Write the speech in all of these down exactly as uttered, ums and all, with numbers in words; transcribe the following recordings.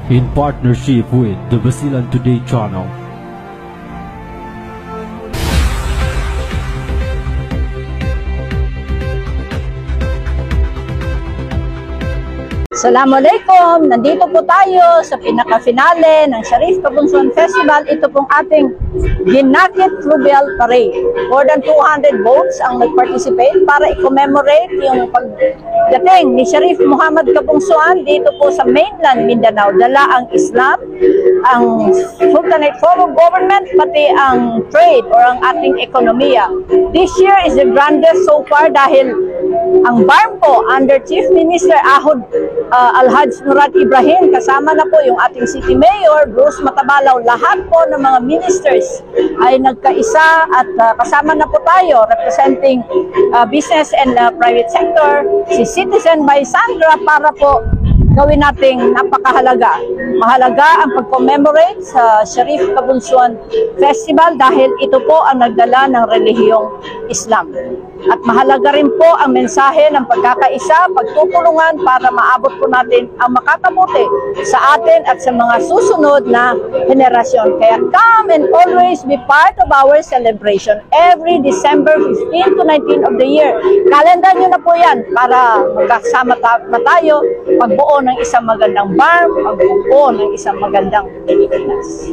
in partnership with the Basilan Today channel. Assalamualaikum! Nandito po tayo sa pinaka-finale ng Sharif Kabunsuan Festival. Ito pong ating Ginakit Fluvial Parade. More than two hundred boats ang nag-participate para i-commemorate yung pagdating ni Sharif Muhammad Kabunsuan dito po sa mainland Mindanao. Dala ang Islam, ang Sultanate form of government, pati ang trade or ang ating ekonomiya. This year is the grandest so far dahil ang barko under Chief Minister Ahod uh, Alhaj Murad Ibrahim, kasama na po yung ating City Mayor, Bruce Matabalaw, lahat po ng mga ministers ay nagkaisa at uh, kasama na po tayo representing uh, business and uh, private sector, si Citizen by Sandra para po gawin nating napakahalaga. Mahalaga ang pag-commemorate sa Sharif Kabunsuan Festival dahil ito po ang nagdala ng relihiyong Islam. At mahalaga rin po ang mensahe ng pagkakaisa, pagtutulungan para maabot po natin ang makakabuti sa atin at sa mga susunod na henerasyon. Kaya come and always be part of our celebration every December fifteenth to nineteenth of the year. Kalendar nyo na po yan para magkasama na tayo, pagbuo ng isang magandang farm, pagbuo ng isang magandang Pilipinas.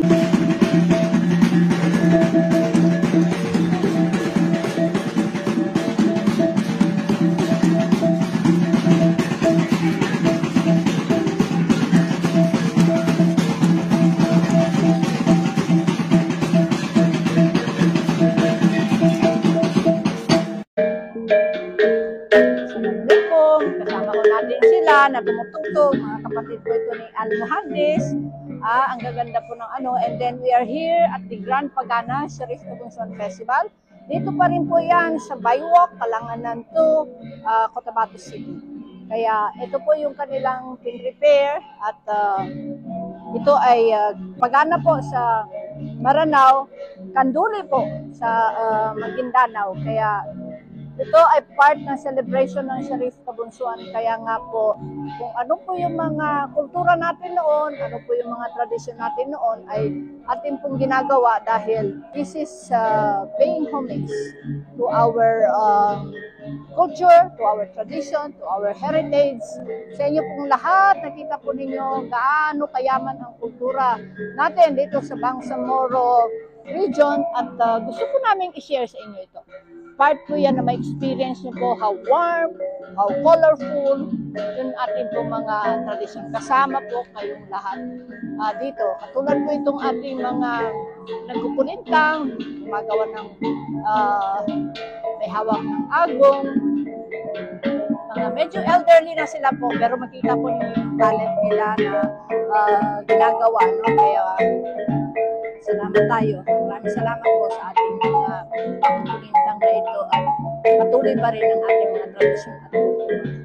Kasama ko natin sila na tumutugtog, mga kapatid ko ito ni Al Muhandis. Ah, ang gaganda po ng ano. And then we are here at the Grand Pagana Sharif Kabunsuan Festival. Dito pa rin po yan sa Baywalk, Kalanganan two, uh, Cotabato City. Kaya ito po yung kanilang pin repair at uh, ito ay uh, Pagana po sa Maranao, Kanduli po sa uh, Maguindanao. Kaya ito ay part ng celebration ng Sharif Kabunsuan. Kaya nga po, kung ano po yung mga kultura natin noon, ano po yung mga tradisyon natin noon, ay atin pong ginagawa dahil this is uh, paying homage to our uh, culture, to our tradition, to our heritage. Sa inyo pong lahat, nakita po ninyo gaano kayaman ang kultura natin dito sa Bangsamoro region at uh, gusto ko namin i-share sa inyo ito. Part po yan na ma-experience nyo po how warm, how colorful, yung ating po mga tradisyon. Kasama po kayong lahat uh, dito. Katulad po itong ating mga nagkukulintang, gumagawa ng uh, may hawak ng agong. Mga medyo elderly na sila po, pero makita po yung talent nila na uh, ginagawa. No? Kaya salamat tayo. Maraming salamat po sa ating mga kulintang na ito at patuloy pa rin ang ating mga tradisyon at kultura.